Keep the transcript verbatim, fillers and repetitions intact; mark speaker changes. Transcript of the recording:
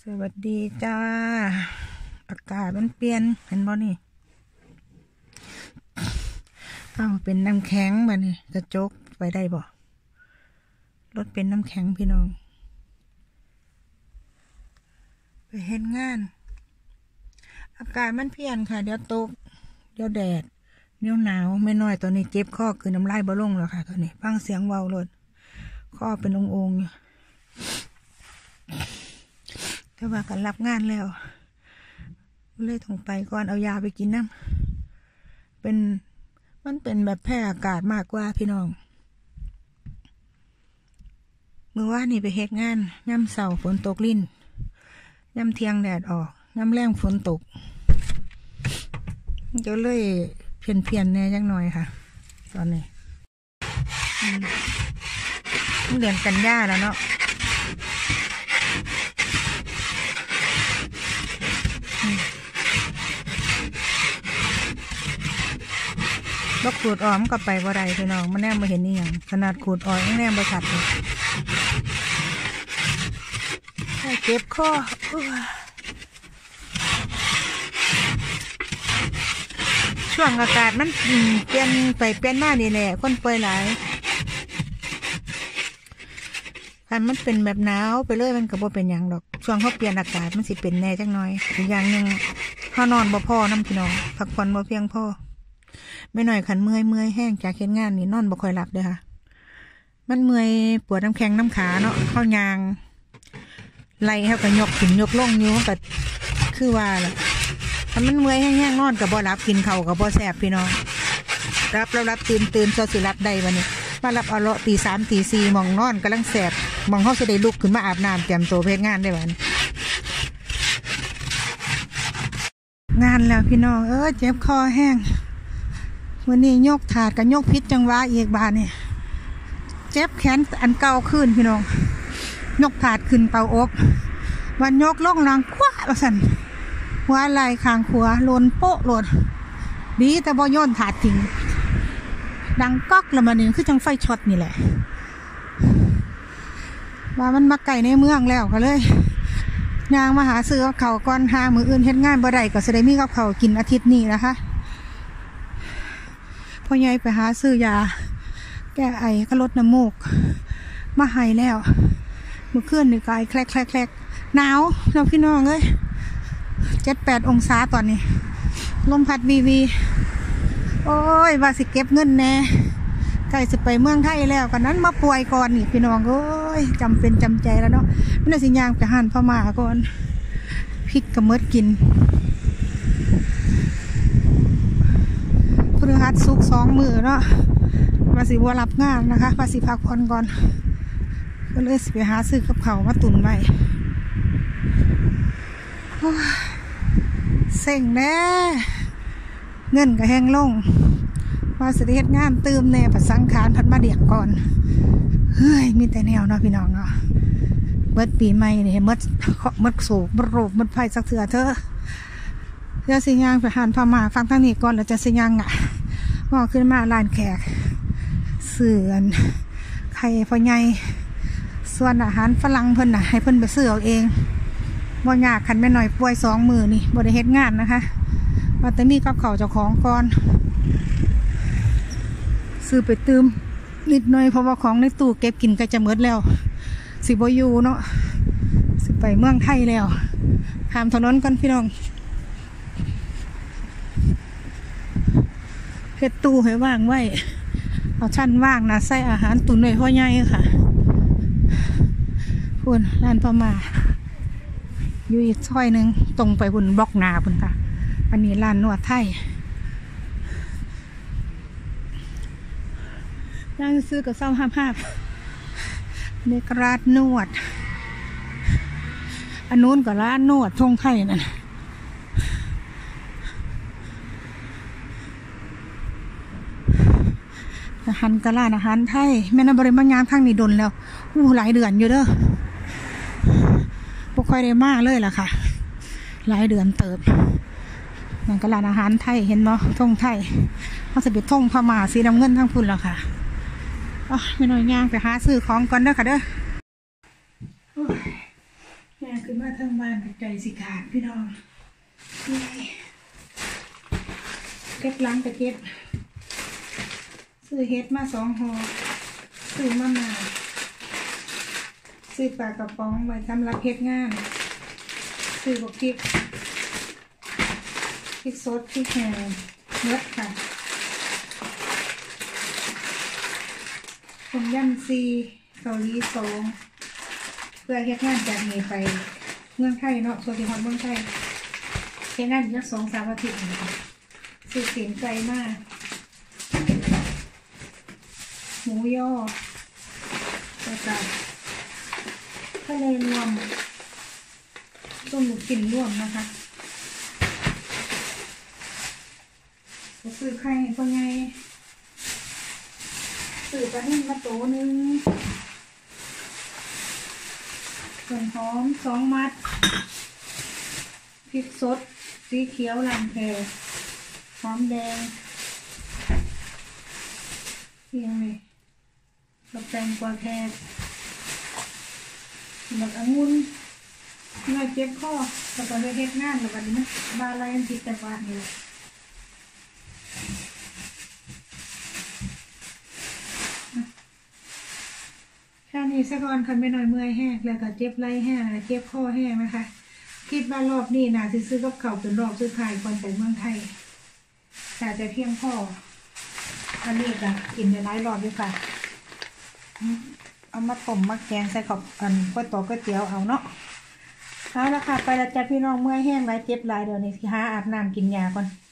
Speaker 1: สวัสดีจ้าอากาศมันเปลี่ยนเห็นบ่นี่อ้าวเป็นน้ำแข็งบ่นี่กระจกไปได้บ่รถเป็นน้ำแข็งพี่น้องไปเห็นงานอากาศมันเปลี่ยนค่ะเดี๋ยวตกเดี๋ยวแดดเดี๋ยวหนาวไม่น้อยตอนนี้เจ็บข้อคือน้ำลายบ่ลงแล้วค่ะตอนนี้ฟังเสียงเบารถข้อเป็นองค์ๆอยู่แต่ว่ากันรับงานแล้วเลยต้องไปก่อนเอายาไปกินน้ำเป็นมันเป็นแบบแพ้อากาศมากกว่าพี่น้องเมื่อวานนี่ไปเฮ็ดงานย่ำเสาฝนตกลิ่นย่ำเที่ยงแดดออกย่ำแรงฝนตกก็เลยเพียนเพียนแน่จังหน่อยค่ะตอนนี้เดือนกันยาแล้วเนาะบกขูดอ้อมก็ไปบ่ได้พี่น้องมันแนมมาเห็นนี่อย่างขนาดขูดอ้อยยังแนมประชัดเลยเจ็บคอช่วงอากาศมันเปลี่ยนไปเปลี่ยนมานี่แหละคนป่วยหลายคันมันเป็นแบบหนาวไปเลยมันก็บ่เป็นอย่างดอกช่วงเขาเปลี่ยนอากาศมันสิเป็นแน่จังน้อยอีกอย่างหนึ่งเขานอนบ่พอน้ำพี่น้องพักผ่อนบ่เพียงพอไม่หน่อยขันเมื่อยเมื่อยแห้งจากเฮ็ดงานนี่นอนบ่ค่อยหลับเด้อค่ะมันเมื่อยปวดน้ำแข็งน้ำขาเนาะเข้ายางไหลเขาก็ยกขึ้นยกลงนิ้วมันก็คือว่าแหละถ้ามันเมื่อยแห้งๆนอนกับบ่หลับกินเข่ากับบ่แสบพี่น้องรับแล้วรับตื่นตื่นซอสิรับได้วันนี้มารับเอาละตีสามตีสี่มองนอนกำลังแสบมองเขาจะได้ลุกขึ้นมาอาบน้ำเตรียมตัวเพลงานได้วันงานแล้วพี่น้องเออเจ็บคอแห้งวันนี้ยกถาดกับยกพิษจังหวะอีกบาทเนี่ยเจ็บแขนอันเก่าขึ้นพี่น้องยกถาดขึ้นเตาอบวันยกล่องรางคว้าประสันหัวไหล่คางขวาโลนโป๊ะโลนดีแต่บ่ย่นถาดทิ้งดังก๊อกแล้วมันนี่คือจังไฟช็อตนี่แหละว่ามันมาไก่ในเมืองแล้วก็เลยยางมาหาซื้อเขาก่อนหามืออื่นเฮ็ดงานบ่ได้ก็จะได้มีกับเขากินอาทิตย์นี้นะคะพ่อใหญ่ไปหาซื้อยาแก้ไอก็ลดน้ำมูกมาให้แล้วเมื่อคืนนี่กายแคลกแคลกแคลกหนาวเราพี่น้องเอ้ยเจ็ดแปดองศาตอนนี้ลมพัดวีวีโอ้ยว่าสิเก็บเงินแน่ใกล้จะไปเมืองไทยแล้วกันนั้นมาป่วยก่อนนี่พี่น้องโอ้ยจำเป็นจำใจแล้วเนาะไม่ได้สิยางไปหันพ่อมาก่อนพริกกระเมิดกินพฤหัสศุกร์สองมือเนาะว่าสิว่ารับงานนะคะว่าสิพักผ่อนก่อนก็เลยสิไปหาซื้อกับเขามาตุนไว้เซ็งแน่เงินก็แห้งลงว่าสิเฮ็ดงานตื่มแน่ผัดสังขารผัดมาเดี่ยงก่อนเฮ้ยมีแต่แนวเนาะพี่น้องเนาะเมื่อปีใหม่นี่เมื่อเมื่อสูบเมื่อโรบเมื่อไฟสักเถื่อเธอเพื่อสิยางไปหันพม่าฟังทางนี้ก่อนแล้วจะสิยางอ่ะว่าขึ้นมาลานแขกเสื่อนไข่พ่อใหญ่ส่วนอาหารฝรั่งเพิ่นน่ะให้เพิ่นไปซื้อเอาเองบ่ยากคันแม่หน่อยป่วยสองมือนี่บ่ได้เฮ็ดงานนะคะว่าแต่มีกับเขาเจ้าของก่อนซื้อไปตืมนิดหน่อยเพราะว่าของในตู้เก็บกินก็จะหมดแล้วสิบ่อยู่เนาะสิไปเมืองไทยแล้วข้ามถนนกันพี่น้องเฮ็ดตู้ให้ว่างไว้เอาชั้นว่างนะใส่อาหารตุนไว้พ่อใหญ่ค่ะพุ่นร้านพ่อมาอยู่อีกซอยหนึ่งตรงไปพุ่นบล็อกนาพุ่นค่ะอันนี้ร้านนวดไทยร้านซื้อกับเศร้าห้าภาพเนกร้านนวดอันนู้นกับร้านนวดทงไทยนั่นอาหารกะร้านอาหารไทยแม่นบริมางานทางนี้ดนแล้วอู้หลายเดือนอยู่เด้อพวกค่อยได้มาเลยล่ะค่ะหลายเดือนเติบนั่นกะร้านอาหารไทยเห็นบ่ทงไทยเขาจะเป็นทงพม่าสีน้ำเงินทั้งพุ่นแล้วค่ะอ๋อไม่น้อยย่างไปหาซื้อของก่อนเด้อค่ะเด้อแม่ขึ้นมาทางบ้านกับใจสิขาดพี่น้องเก็บล้างแต่เก็บซื้อเฮ็ดมาสองห่อซื้อมะนาวซื้อปลากระป๋องไว้สำหรับเฮ็ดงานซื้อบักพริกพริกสดพริกแห้งเนื้อค่ะต้มยำซีเกาหลีสองเพื่อเฮ็ดงานจากนี้ไปเมืองไทยเนาะโซติฮอนเมืองไทยเฮ็ดงานอยู่สองสามอาทิตย์นะคะซื้อเสียงไก่มากหมูย่อแล้วก็ทะเลรวมต้มหมูกลิ่นรวมนะคะก็ซื้อไข่พ่อไงซื้อปลาหิ้งมาโตนึงส่วนหอมสองมัดพริกสดสีเขียวลำแพรหอมแดงเพียงเลยกับแตงกวาแครบักองุ่นเนื้อเจ็บข้อแล้วก็เฮ็ดงานแล้วบัดนี้นะบาลายอันติดแต่ว่านี่แค่นี้สักวันคันไม่น้อยเมื่อยแห้งแล้วก็เจ็บไหล่แห้งเจ็บข้อแห้งนะคะคิดว่ารอบนี้นะซื้อกับเขาเป็นรอบสุดท้ายก่อนไปเมืองไทยแต่จะเพียงพออันนี้ก็กินได้หลายรอบด้วยค่ะเอามาต้มมาแกงใส่กับอันก๋วยเตี๋ยวก๋วยเตี๋ยวเอาเนาะเอาละค่ะไปแล้วจ้ะพี่น้องเมื่อยแห้งหลายเจ็บหลายเดี๋ยวนี้สิหาอาบน้ำกินยาก่อน